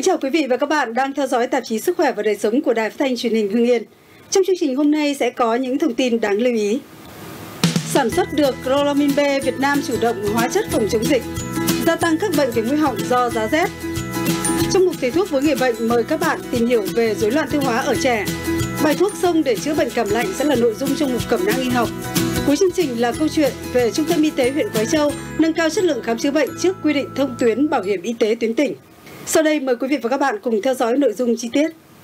chào quý vị và các bạn đang theo dõi tạp chí Sức khỏe và đời sống của Đài Phát thanh Truyền hình Hưng Yên. Trong chương trình hôm nay sẽ có những thông tin đáng lưu ý. Sản xuất được Chloramin B, Việt Nam chủ động hóa chất phòng chống dịch. Gia tăng các bệnh về mũi họng do giá rét. Trong mục thầy thuốc với người bệnh, mời các bạn tìm hiểu về rối loạn tiêu hóa ở trẻ. Bài thuốc xông để chữa bệnh cảm lạnh sẽ là nội dung trong mục cẩm nang y học. Cuối chương trình là câu chuyện về Trung tâm Y tế huyện Quái Châu nâng cao chất lượng khám chữa bệnh trước quy định thông tuyến bảo hiểm y tế tuyến tỉnh. Sau đây mời quý vị và các bạn cùng theo dõi nội dung chi tiết.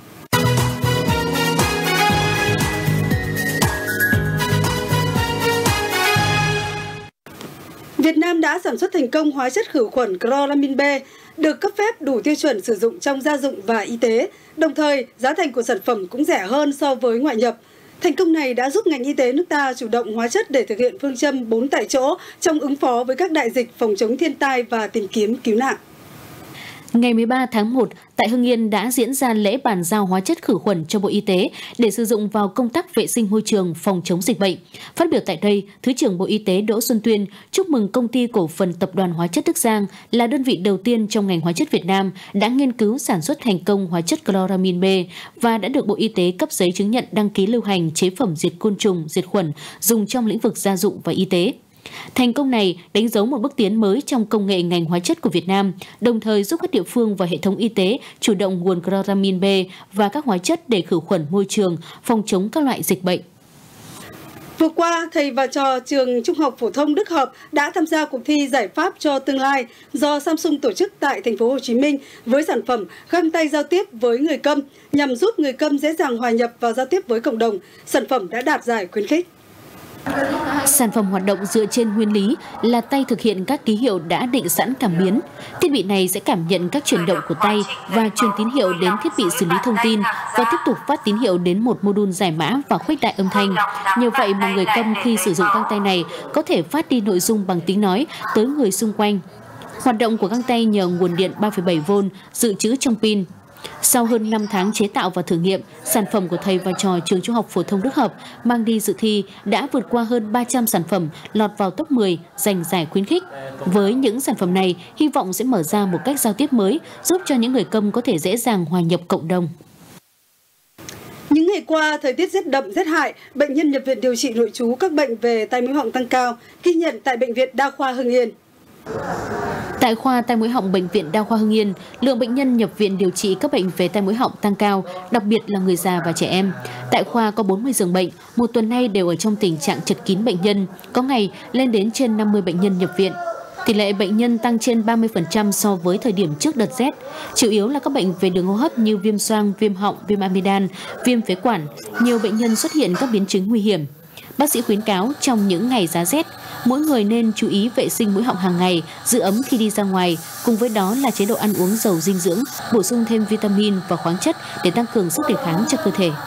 Việt Nam đã sản xuất thành công hóa chất khử khuẩn Chloramin B, được cấp phép đủ tiêu chuẩn sử dụng trong gia dụng và y tế. Đồng thời, giá thành của sản phẩm cũng rẻ hơn so với ngoại nhập. Thành công này đã giúp ngành y tế nước ta chủ động hóa chất để thực hiện phương châm 4 tại chỗ trong ứng phó với các đại dịch, phòng chống thiên tai và tìm kiếm cứu nạn. Ngày 13 tháng 1, tại Hưng Yên đã diễn ra lễ bàn giao hóa chất khử khuẩn cho Bộ Y tế để sử dụng vào công tác vệ sinh môi trường phòng chống dịch bệnh. Phát biểu tại đây, Thứ trưởng Bộ Y tế Đỗ Xuân Tuyên chúc mừng Công ty Cổ phần Tập đoàn Hóa chất Đức Giang là đơn vị đầu tiên trong ngành hóa chất Việt Nam đã nghiên cứu sản xuất thành công hóa chất Chloramin B và đã được Bộ Y tế cấp giấy chứng nhận đăng ký lưu hành chế phẩm diệt côn trùng, diệt khuẩn dùng trong lĩnh vực gia dụng và y tế. Thành công này đánh dấu một bước tiến mới trong công nghệ ngành hóa chất của Việt Nam, đồng thời giúp các địa phương và hệ thống y tế chủ động nguồn Chloramin B và các hóa chất để khử khuẩn môi trường, phòng chống các loại dịch bệnh. Vừa qua, thầy và trò trường Trung học phổ thông Đức Hợp đã tham gia cuộc thi Giải pháp cho tương lai do Samsung tổ chức tại thành phố Hồ Chí Minh với sản phẩm găng tay giao tiếp với người câm nhằm giúp người câm dễ dàng hòa nhập và giao tiếp với cộng đồng. Sản phẩm đã đạt giải khuyến khích. Sản phẩm hoạt động dựa trên nguyên lý là tay thực hiện các ký hiệu đã định sẵn cảm biến. Thiết bị này sẽ cảm nhận các chuyển động của tay và truyền tín hiệu đến thiết bị xử lý thông tin và tiếp tục phát tín hiệu đến một mô đun giải mã và khuếch đại âm thanh. Nhờ vậy mà người câm khi sử dụng găng tay này có thể phát đi nội dung bằng tiếng nói tới người xung quanh. Hoạt động của găng tay nhờ nguồn điện 3,7V dự trữ trong pin. Sau hơn 5 tháng chế tạo và thử nghiệm, sản phẩm của thầy và trò trường Trung học phổ thông Đức Hợp mang đi dự thi đã vượt qua hơn 300 sản phẩm lọt vào top 10 giành giải khuyến khích. Với những sản phẩm này, hy vọng sẽ mở ra một cách giao tiếp mới, giúp cho những người câm có thể dễ dàng hòa nhập cộng đồng. Những ngày qua, thời tiết rét đậm, rét hại, bệnh nhân nhập viện điều trị nội trú các bệnh về tai mũi họng tăng cao, ghi nhận tại Bệnh viện Đa khoa Hưng Yên. Tại khoa tai mũi họng Bệnh viện Đa khoa Hưng Yên, lượng bệnh nhân nhập viện điều trị các bệnh về tai mũi họng tăng cao, đặc biệt là người già và trẻ em. Tại khoa có 40 giường bệnh, một tuần nay đều ở trong tình trạng chật kín bệnh nhân, có ngày lên đến trên 50 bệnh nhân nhập viện. Tỷ lệ bệnh nhân tăng trên 30% so với thời điểm trước đợt rét, chủ yếu là các bệnh về đường hô hấp như viêm xoang, viêm họng, viêm amidan, viêm phế quản. Nhiều bệnh nhân xuất hiện các biến chứng nguy hiểm. Bác sĩ khuyến cáo trong những ngày giá rét, mỗi người nên chú ý vệ sinh mũi họng hàng ngày, giữ ấm khi đi ra ngoài, cùng với đó là chế độ ăn uống giàu dinh dưỡng, bổ sung thêm vitamin và khoáng chất để tăng cường sức đề kháng cho cơ thể.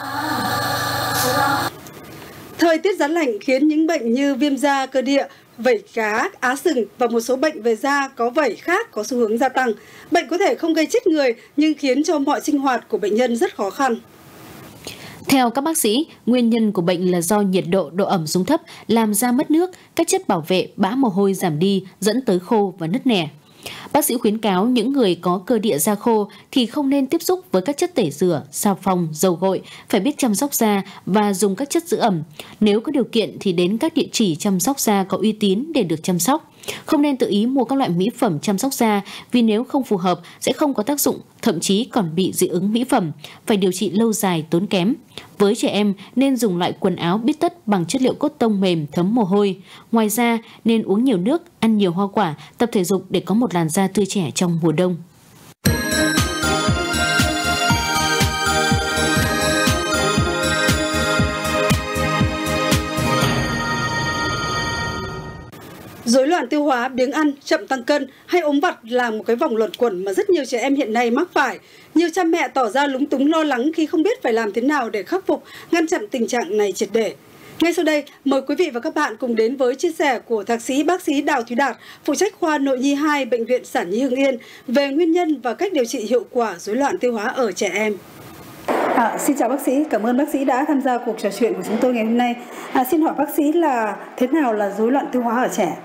Thời tiết giá lạnh khiến những bệnh như viêm da, cơ địa, vẩy cá, á sừng và một số bệnh về da có vẩy khác có xu hướng gia tăng. Bệnh có thể không gây chết người nhưng khiến cho mọi sinh hoạt của bệnh nhân rất khó khăn. Theo các bác sĩ, nguyên nhân của bệnh là do nhiệt độ, độ ẩm xuống thấp làm da mất nước, các chất bảo vệ, bã mồ hôi giảm đi, dẫn tới khô và nứt nẻ. Bác sĩ khuyến cáo những người có cơ địa da khô thì không nên tiếp xúc với các chất tẩy rửa, xà phòng, dầu gội, phải biết chăm sóc da và dùng các chất giữ ẩm. Nếu có điều kiện thì đến các địa chỉ chăm sóc da có uy tín để được chăm sóc. Không nên tự ý mua các loại mỹ phẩm chăm sóc da vì nếu không phù hợp sẽ không có tác dụng, thậm chí còn bị dị ứng mỹ phẩm, phải điều trị lâu dài tốn kém. Với trẻ em nên dùng loại quần áo bít tất bằng chất liệu cốt tông mềm thấm mồ hôi. Ngoài ra nên uống nhiều nước, ăn nhiều hoa quả, tập thể dục để có một làn da tươi trẻ trong mùa đông. Rối loạn tiêu hóa, biếng ăn, chậm tăng cân hay ốm vặt là một cái vòng luẩn quẩn mà rất nhiều trẻ em hiện nay mắc phải. Nhiều cha mẹ tỏ ra lúng túng lo lắng khi không biết phải làm thế nào để khắc phục, ngăn chặn tình trạng này triệt để. Ngay sau đây, mời quý vị và các bạn cùng đến với chia sẻ của Thạc sĩ bác sĩ Đào Thúy Đạt, phụ trách khoa Nội nhi 2 Bệnh viện Sản nhi Hưng Yên về nguyên nhân và cách điều trị hiệu quả rối loạn tiêu hóa ở trẻ em. Xin chào bác sĩ, cảm ơn bác sĩ đã tham gia cuộc trò chuyện của chúng tôi ngày hôm nay. Xin hỏi bác sĩ là thế nào là rối loạn tiêu hóa ở trẻ?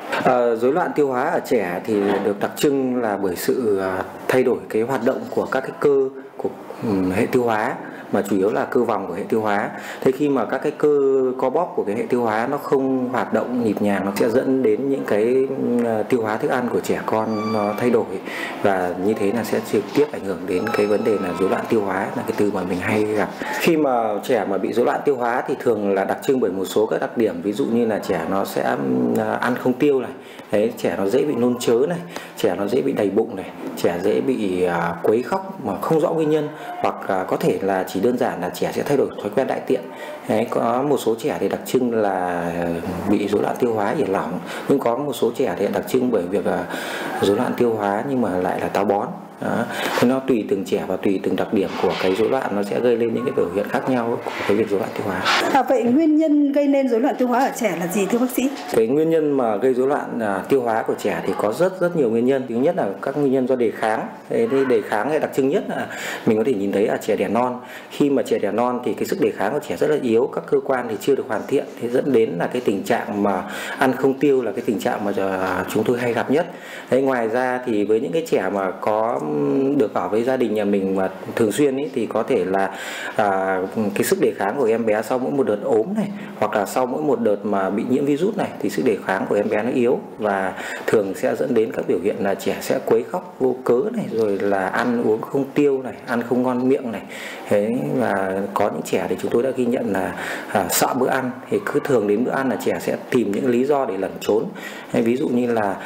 Rối loạn tiêu hóa ở trẻ thì được đặc trưng là bởi sự thay đổi cái hoạt động của các cái cơ của hệ tiêu hóa, mà chủ yếu là cơ vòng của hệ tiêu hóa. Thế khi mà các cái cơ co bóp của cái hệ tiêu hóa nó không hoạt động nhịp nhàng, nó sẽ dẫn đến những cái tiêu hóa thức ăn của trẻ con nó thay đổi, và như thế là sẽ trực tiếp ảnh hưởng đến cái vấn đề là rối loạn tiêu hóa, là cái từ mà mình hay gặp. Khi mà trẻ mà bị rối loạn tiêu hóa thì thường là đặc trưng bởi một số các đặc điểm, ví dụ như là trẻ nó sẽ ăn không tiêu này, đấy, trẻ nó dễ bị nôn chớ này, trẻ nó dễ bị đầy bụng này, trẻ dễ bị quấy khóc mà không rõ nguyên nhân, hoặc có thể là chỉ đơn giản là trẻ sẽ thay đổi thói quen đại tiện. Đấy, có một số trẻ thì đặc trưng là bị rối loạn tiêu hóa ỉa lỏng, nhưng có một số trẻ thì đặc trưng bởi việc rối loạn tiêu hóa nhưng mà lại là táo bón. Đó. Thế nó tùy từng trẻ và tùy từng đặc điểm của cái rối loạn, nó sẽ gây lên những cái biểu hiện khác nhau của cái việc rối loạn tiêu hóa. Vậy nguyên nhân gây nên rối loạn tiêu hóa ở trẻ là gì thưa bác sĩ? Cái nguyên nhân mà gây rối loạn tiêu hóa của trẻ thì có rất nhiều nguyên nhân. Thứ nhất là các nguyên nhân do đề kháng. Đề kháng cái đặc trưng nhất là mình có thể nhìn thấy ở trẻ đẻ non. Khi mà trẻ đẻ non thì cái sức đề kháng của trẻ rất là yếu, các cơ quan thì chưa được hoàn thiện, thế dẫn đến là cái tình trạng mà ăn không tiêu là cái tình trạng mà chúng tôi hay gặp nhất. Đấy, ngoài ra thì với những cái trẻ mà có được ở với gia đình nhà mình mà thường xuyên ấy, thì có thể là cái sức đề kháng của em bé sau mỗi một đợt ốm này, hoặc là sau mỗi một đợt mà bị nhiễm virus này, thì sức đề kháng của em bé nó yếu, và thường sẽ dẫn đến các biểu hiện là trẻ sẽ quấy khóc vô cớ này, rồi là ăn uống không tiêu này, ăn không ngon miệng này. Thế và có những trẻ thì chúng tôi đã ghi nhận là sợ bữa ăn, thì cứ thường đến bữa ăn là trẻ sẽ tìm những lý do để lẩn trốn. Hay ví dụ như là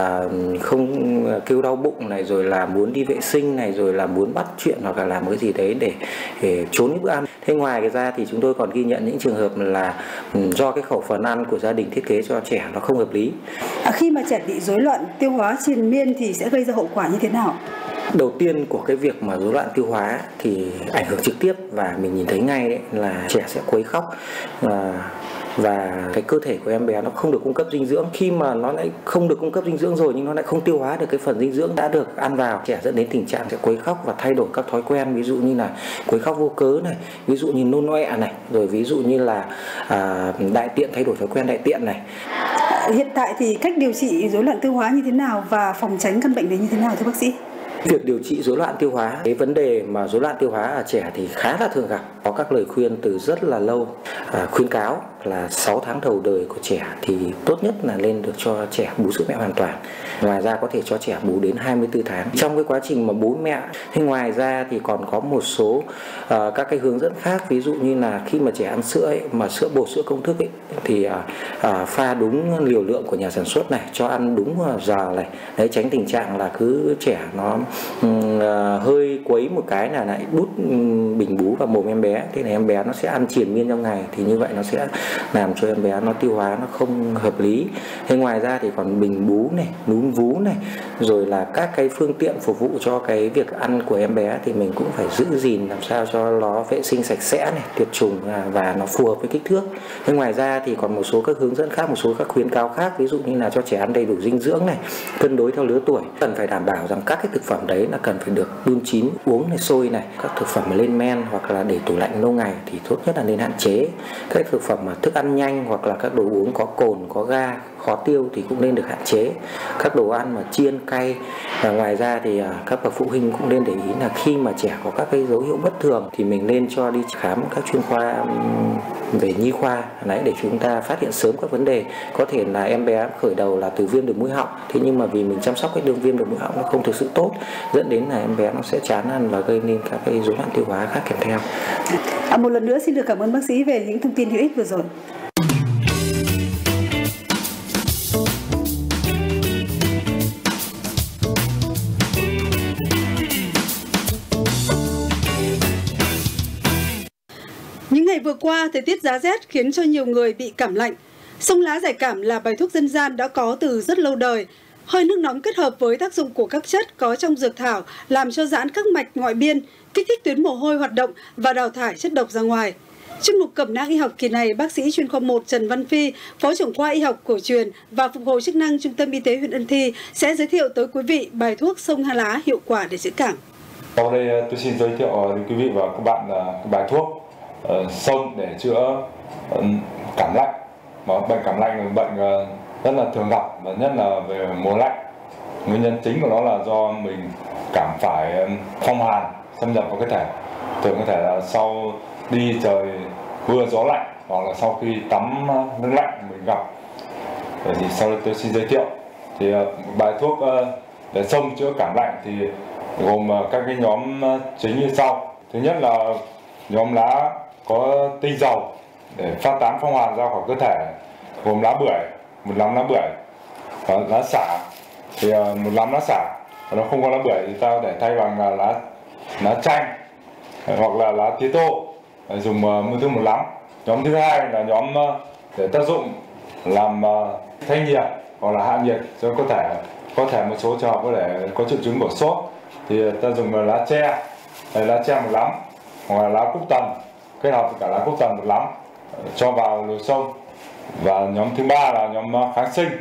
không kêu đau bụng này, rồi là muốn đi vệ sinh này, rồi là muốn bắt chuyện hoặc là làm cái gì đấy để trốn cái bữa ăn. Thế ngoài cái ra thì chúng tôi còn ghi nhận những trường hợp là do cái khẩu phần ăn của gia đình thiết kế cho trẻ nó không hợp lý. Khi mà trẻ bị rối loạn tiêu hóa triền miên thì sẽ gây ra hậu quả như thế nào? Đầu tiên của cái việc mà rối loạn tiêu hóa thì ảnh hưởng trực tiếp và mình nhìn thấy ngay đấy là trẻ sẽ quấy khóc, và cái cơ thể của em bé nó không được cung cấp dinh dưỡng. Khi mà nó lại không được cung cấp dinh dưỡng rồi nhưng nó lại không tiêu hóa được cái phần dinh dưỡng đã được ăn vào, trẻ dẫn đến tình trạng sẽ quấy khóc và thay đổi các thói quen, ví dụ như là quấy khóc vô cớ này, ví dụ như nôn ọe này, rồi ví dụ như là đại tiện, thay đổi thói quen đại tiện này. Hiện tại thì cách điều trị rối loạn tiêu hóa như thế nào và phòng tránh căn bệnh đấy như thế nào thưa bác sĩ? Việc điều trị rối loạn tiêu hóa, cái vấn đề mà rối loạn tiêu hóa ở trẻ thì khá là thường gặp. Có các lời khuyên từ rất là lâu, khuyên cáo là 6 tháng đầu đời của trẻ thì tốt nhất là nên được cho trẻ bú sữa mẹ hoàn toàn. Ngoài ra có thể cho trẻ bú đến 24 tháng. Trong cái quá trình mà bú mẹ, thì ngoài ra thì còn có một số các cái hướng dẫn khác, ví dụ như là khi mà trẻ ăn sữa ấy, mà sữa bột, sữa công thức ấy, thì pha đúng liều lượng của nhà sản xuất này, cho ăn đúng giờ này, đấy, tránh tình trạng là cứ trẻ nó hơi quấy một cái là lại đút bình bú vào mồm em bé, thế là em bé nó sẽ ăn triền miên trong ngày, thì như vậy nó sẽ làm cho em bé nó tiêu hóa nó không hợp lý. Thế ngoài ra thì còn bình bú này, núm vú này, rồi là các cái phương tiện phục vụ cho cái việc ăn của em bé thì mình cũng phải giữ gìn làm sao cho nó vệ sinh sạch sẽ này, tiệt trùng và nó phù hợp với kích thước. Thế ngoài ra thì còn một số các hướng dẫn khác, một số các khuyến cáo khác, ví dụ như là cho trẻ ăn đầy đủ dinh dưỡng này, cân đối theo lứa tuổi, cần phải đảm bảo rằng các cái thực phẩm đấy là cần phải được đun chín, uống này, sôi này. Các thực phẩm mà lên men hoặc là để tủ lạnh lâu ngày thì tốt nhất là nên hạn chế. Các thực phẩm mà thức ăn nhanh hoặc là các đồ uống có cồn, có ga, khó tiêu thì cũng nên được hạn chế. Các đồ ăn mà chiên, cay. Và ngoài ra thì các bậc phụ huynh cũng nên để ý là khi mà trẻ có các cái dấu hiệu bất thường thì mình nên cho đi khám các chuyên khoa về nhi khoa đấy, để chúng ta phát hiện sớm các vấn đề. Có thể là em bé khởi đầu là từ viêm đường mũi họng, thế nhưng mà vì mình chăm sóc cái đường viêm đường mũi họng nó không thực sự tốt, dẫn đến là em bé nó sẽ chán ăn và gây nên các cái rối loạn tiêu hóa khác kèm theo. Một lần nữa xin được cảm ơn bác sĩ về những thông tin hữu ích vừa rồi. Những ngày vừa qua, thời tiết giá rét khiến cho nhiều người bị cảm lạnh. Sông lá giải cảm là bài thuốc dân gian đã có từ rất lâu đời. Hơi nước nóng kết hợp với tác dụng của các chất có trong dược thảo làm cho giãn các mạch ngoại biên, kích thích tuyến mồ hôi hoạt động và đào thải chất độc ra ngoài. Chuyên mục Cẩm nang y học kỳ này, bác sĩ chuyên khoa 1 Trần Văn Phi, Phó trưởng khoa y học cổ truyền và phục hồi chức năng Trung tâm Y tế huyện Ân Thi sẽ giới thiệu tới quý vị bài thuốc sông lá hiệu quả để chữa cảm. Sau đây tôi xin giới thiệu đến quý vị và các bạn bài thuốc sông để chữa cảm lạnh. Bệnh cảm lạnh là bệnh rất là thường gặp, và nhất là về mùa lạnh. Nguyên nhân chính của nó là do mình cảm phải phong hàn xâm nhập vào cơ thể. Thường có thể là sau đi trời mưa gió lạnh hoặc là sau khi tắm nước lạnh mình gặp. Thì sau đây tôi xin giới thiệu. Thì bài thuốc để xông chữa cảm lạnh thì gồm các cái nhóm chính như sau. Thứ nhất là nhóm lá có tinh dầu để phát tán phong hàn ra khỏi cơ thể, gồm lá bưởi, một nắm lá bưởi, và lá xả thì một nắm lá xả. Và nó không có lá bưởi thì ta có thể thay bằng lá chanh hoặc là lá tía tô, dùng mỗi thứ một nắm. Nhóm thứ hai là nhóm để tác dụng làm thanh nhiệt hoặc là hạ nhiệt cho cơ thể. Có thể một số trường hợp có thể có triệu chứng của sốt thì ta dùng lá tre một nắm hoặc là lá cúc tần, kết hợp với cả lá cúc tần một nắm cho vào nồi xông. Và nhóm thứ ba là nhóm kháng sinh,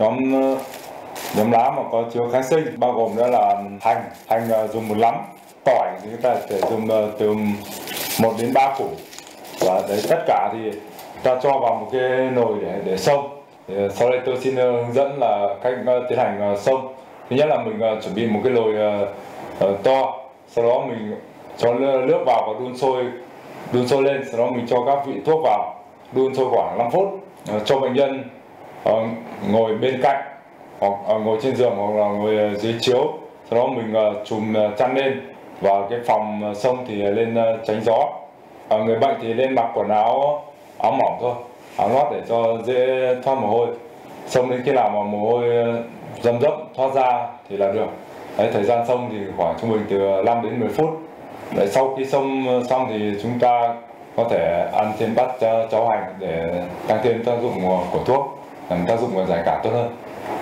nhóm lá mà có chứa kháng sinh bao gồm đó là hành dùng một nắm, tỏi thì chúng ta thể dùng từ 1 đến 3 củ. Và đấy, tất cả thì ta cho vào một cái nồi để xông. Sau đây tôi xin hướng dẫn là cách tiến hành xông. Thứ nhất là mình chuẩn bị một cái nồi to, sau đó mình cho nước vào và đun sôi lên, sau đó mình cho các vị thuốc vào, đun sôi khoảng 5 phút. Cho bệnh nhân ngồi bên cạnh hoặc ngồi trên giường hoặc là ngồi dưới chiếu, sau đó mình trùm chăn lên. Và cái phòng xông thì lên tránh gió. Người bệnh thì lên mặc quần áo mỏng thôi, áo lót để cho dễ thoát mồ hôi. Xông đến khi nào mà mồ hôi rầm rập thoát ra thì là được. Đấy, thời gian xông thì khoảng trung bình từ 5 đến 10 phút. Đấy, sau khi xông xong thì chúng ta có thể ăn thêm bát cháo hành để tăng thêm tác dụng của thuốc, làm tác dụng giải cảm tốt hơn.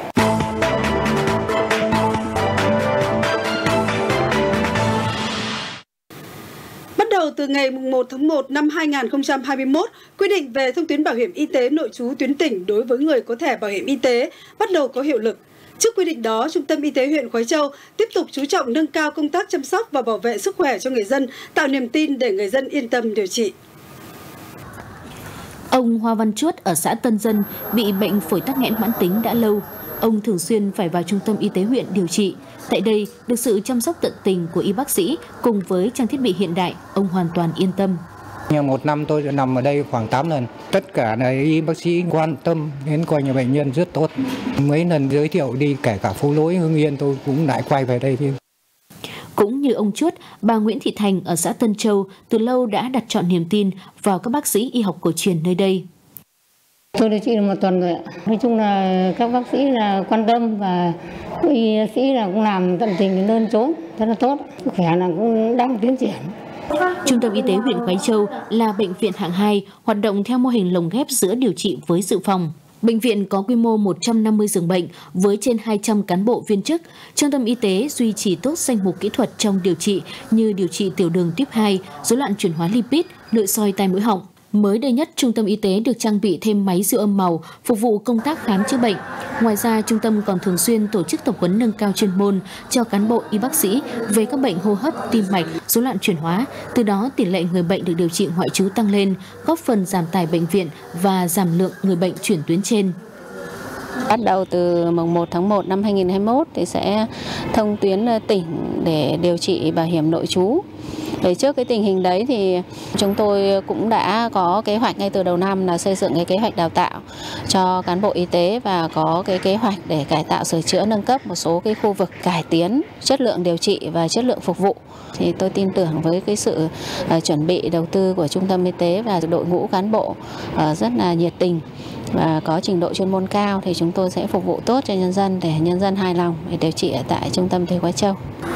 Bắt đầu từ ngày 1 tháng 1 năm 2021, quy định về thông tuyến bảo hiểm y tế nội trú tuyến tỉnh đối với người có thẻ bảo hiểm y tế bắt đầu có hiệu lực. Trước quy định đó, Trung tâm Y tế huyện Khoái Châu tiếp tục chú trọng nâng cao công tác chăm sóc và bảo vệ sức khỏe cho người dân, tạo niềm tin để người dân yên tâm điều trị. Ông Hoa Văn Chuốt ở xã Tân Dân bị bệnh phổi tắc nghẽn mãn tính đã lâu. Ông thường xuyên phải vào trung tâm y tế huyện điều trị. Tại đây, được sự chăm sóc tận tình của y bác sĩ cùng với trang thiết bị hiện đại, ông hoàn toàn yên tâm. Một năm tôi đã nằm ở đây khoảng 8 lần. Tất cả là y bác sĩ quan tâm đến coi nhà bệnh nhân rất tốt. Mấy lần giới thiệu đi kể cả Phú Lỗi, Hưng Yên tôi cũng lại quay về đây. Cũng như ông Chuốt, bà Nguyễn Thị Thành ở xã Tân Châu từ lâu đã đặt trọn niềm tin vào các bác sĩ y học cổ truyền nơi đây. Tôi điều trị được 1 tuần rồi ạ. Nói chung là các bác sĩ là quan tâm và y sĩ là cũng làm tận tình đến nơi chốn rất là tốt. Sức khỏe là cũng đang tiến triển. Trung tâm Y tế huyện Khoái Châu là bệnh viện hạng 2, hoạt động theo mô hình lồng ghép giữa điều trị với dự phòng. Bệnh viện có quy mô 150 giường bệnh với trên 200 cán bộ viên chức. Trung tâm y tế duy trì tốt danh mục kỹ thuật trong điều trị như điều trị tiểu đường tuyếp 2, rối loạn chuyển hóa lipid, nội soi tai mũi họng. Mới đây nhất, trung tâm y tế được trang bị thêm máy siêu âm màu phục vụ công tác khám chữa bệnh. Ngoài ra, trung tâm còn thường xuyên tổ chức tập huấn nâng cao chuyên môn cho cán bộ y bác sĩ về các bệnh hô hấp, tim mạch, rối loạn chuyển hóa. Từ đó, tỷ lệ người bệnh được điều trị ngoại trú tăng lên, góp phần giảm tải bệnh viện và giảm lượng người bệnh chuyển tuyến trên. Bắt đầu từ mùng 1 tháng 1 năm 2021 thì sẽ thông tuyến tỉnh để điều trị bảo hiểm nội trú. Để trước cái tình hình đấy thì chúng tôi cũng đã có kế hoạch ngay từ đầu năm là xây dựng cái kế hoạch đào tạo cho cán bộ y tế và có cái kế hoạch để cải tạo, sửa chữa, nâng cấp một số cái khu vực, cải tiến chất lượng điều trị và chất lượng phục vụ. Thì tôi tin tưởng với cái sự chuẩn bị đầu tư của trung tâm y tế và đội ngũ cán bộ rất là nhiệt tình và có trình độ chuyên môn cao thì chúng tôi sẽ phục vụ tốt cho nhân dân để nhân dân hài lòng để điều trị ở tại Trung tâm Y tế Khoái Châu.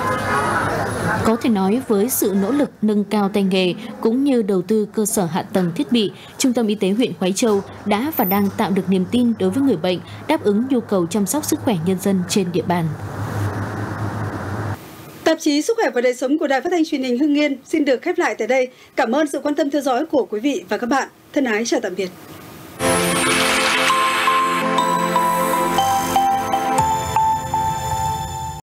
Có thể nói với sự nỗ lực nâng cao tay nghề cũng như đầu tư cơ sở hạ tầng thiết bị, Trung tâm Y tế huyện Khoái Châu đã và đang tạo được niềm tin đối với người bệnh, đáp ứng nhu cầu chăm sóc sức khỏe nhân dân trên địa bàn. Tạp chí Sức khỏe và đời sống của Đài Phát thanh Truyền hình Hưng Yên xin được khép lại tại đây. Cảm ơn sự quan tâm theo dõi của quý vị và các bạn. Thân ái chào tạm biệt.